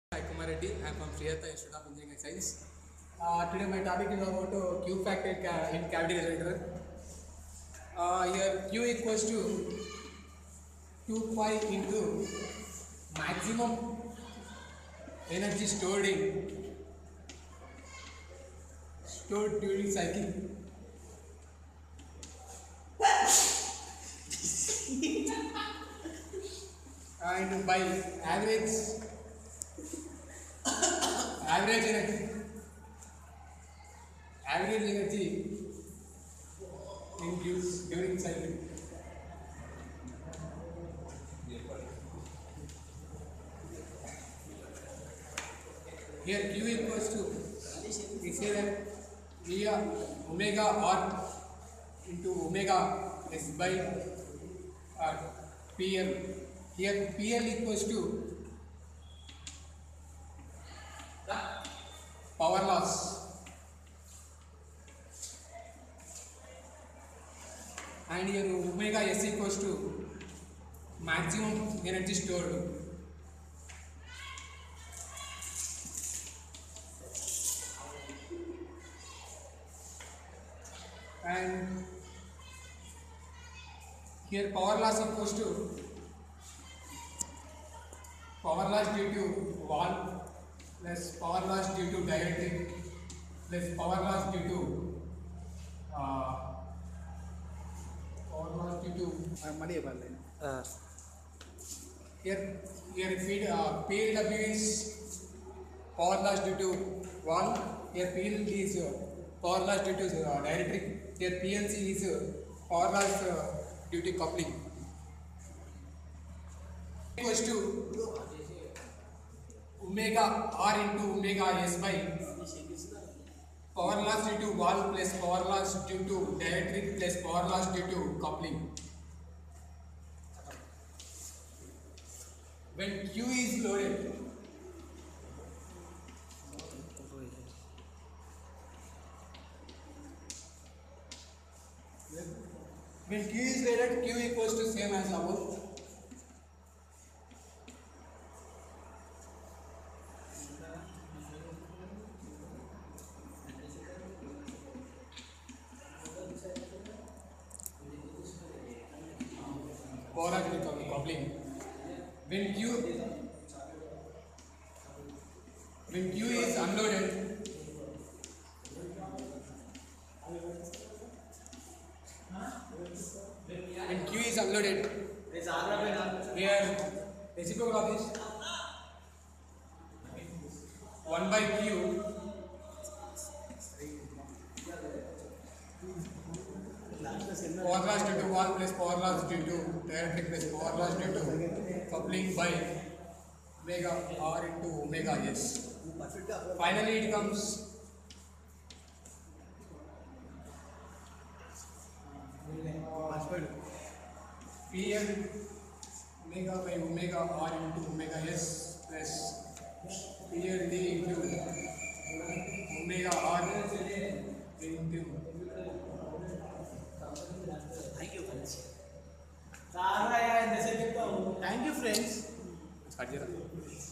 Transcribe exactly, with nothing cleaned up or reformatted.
Hi Kumar Reddy. I am from Sriyata Institute of Engineering and Science. Uh, today my topic is about uh, Q factor in ca- in cavity resonator. Uh, here Q equals to two pi into maximum energy stored in stored during cycle and by average average energy average energy induced during cycle. Here Q equals to, we say that V omega R into omega S by uh, P L. Here P L equals to power loss, and here omega S equals to maximum energy stored. And here power loss equals to power loss due to wall plus power loss due to dielectric plus power loss due to uh, power loss due to uh, money Uh, here here feed uh, P L W is power loss due to wall. Here P L is uh, power loss due to uh, dielectric. Here P L C is uh, power loss uh, due to coupling. Equals to omega R into omega S by power loss due to wall plus power loss due to dielectric plus power loss due to coupling. When Q is loaded, when Q is loaded, Q equals to same as above. Power loss due to coupling. When Q when Q is unloaded, when Q is unloaded, where reciprocal of this one by Q power loss due to wall plus power loss due to dielectric plus power loss due to coupling by omega R into omega S. Finally, it comes P L omega by omega R into omega S plus P L D into omega R into thank you, friends. Thank you, friends. Start here.